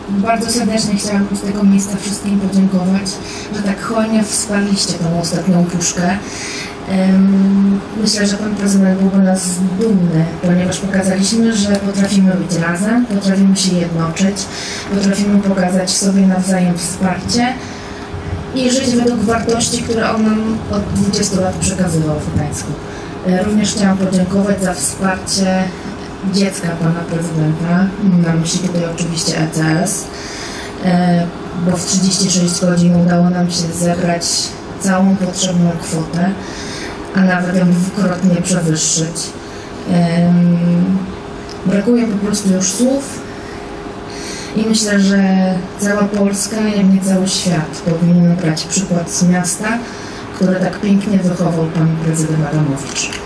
Bardzo serdecznie chciałabym z tego miejsca wszystkim podziękować, że tak hojnie wsparliście tą ostatnią puszkę. Myślę, że pan prezydent byłby nas dumny, ponieważ pokazaliśmy, że potrafimy być razem, potrafimy się jednoczyć, potrafimy pokazać sobie nawzajem wsparcie i żyć według wartości, które on nam od 20 lat przekazywał w Gdańsku. Również chciałam podziękować za wsparcie dziecka pana prezydenta, mam na myśli tutaj oczywiście ECS, bo w 36 godzin udało nam się zebrać całą potrzebną kwotę, a nawet ją dwukrotnie przewyższyć. Brakuje po prostu już słów i myślę, że cała Polska, jak nie cały świat powinien brać przykład z miasta, które tak pięknie wychował pan prezydent Adamowicz.